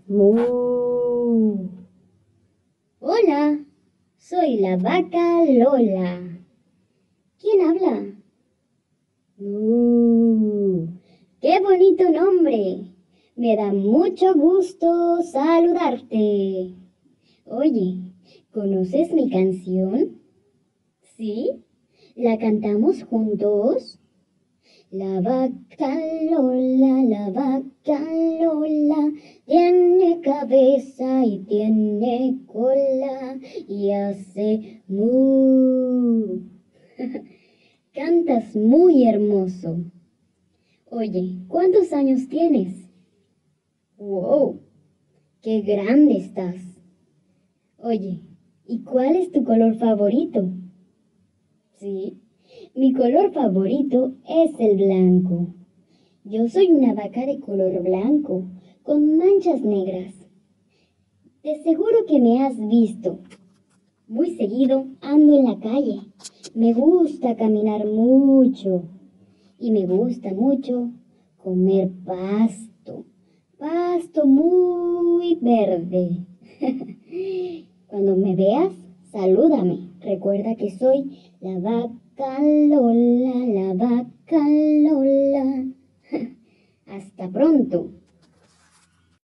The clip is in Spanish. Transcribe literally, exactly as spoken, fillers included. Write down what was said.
Mu. Hola, soy la vaca Lola. ¿Quién habla? Mu. ¡Qué bonito nombre! Me da mucho gusto saludarte. Oye, ¿conoces mi canción? ¿Sí? ¿La cantamos juntos? La vaca Lola, la vaca Lola, tiene cabeza y tiene cola y hace mu. Cantas muy hermoso. Oye, ¿cuántos años tienes? ¡Wow! ¡Qué grande estás! Oye, ¿y cuál es tu color favorito? Sí, mi color favorito es el blanco. Yo soy una vaca de color blanco, con manchas negras. De seguro que me has visto. Muy seguido ando en la calle. Me gusta caminar mucho. Y me gusta mucho comer pasto. Pasto muy verde. Cuando me veas, salúdame. Recuerda que soy la vaca Lola, la vaca Lola. Hasta pronto.